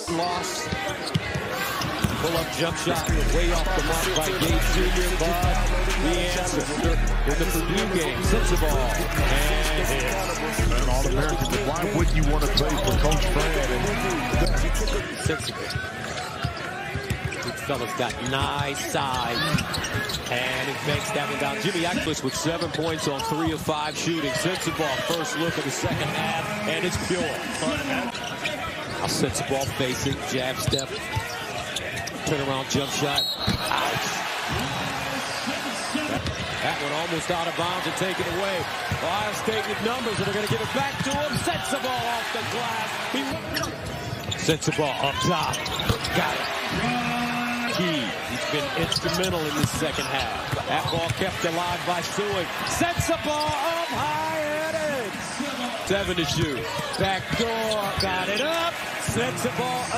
loss. Pull-up jump shot way off the mark by Gates Jr. But the answer in the Purdue game. Sensabaugh and hits. And all Americans, why wouldn't you want to play for Coach Fred? Sensabaugh. This fella's got nice size. And it banks that one down. Jimmy Eckles with 7 points on 3 of 5 shooting. Sensabaugh first look at the second half, and it's pure. Now Sensabaugh facing, jab step. Turnaround jump shot. Ouch. That one almost out of bounds and taken away. Ohio State with numbers, and they're going to give it back to him. Sensabaugh off the glass. Sensabaugh up top. Got it. Key. He's been instrumental in this second half. That ball kept alive by Sewing. Sensabaugh up high and in. 7 to shoot. Back door. Got it up. Sensabaugh.